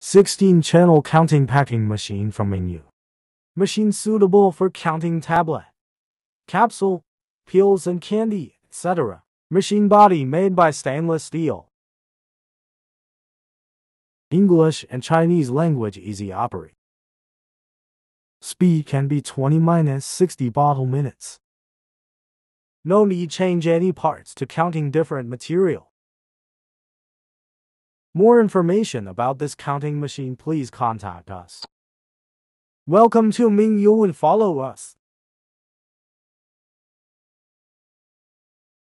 16-channel counting packing machine from menu. Machine suitable for counting tablet, capsule, pills and candy, etc. Machine body made by stainless steel. English and Chinese language easy operate. Speed can be 20-60 bottle minutes. No need change any parts to counting different material. More information about this counting machine, please contact us. Welcome to Mingyu and follow us.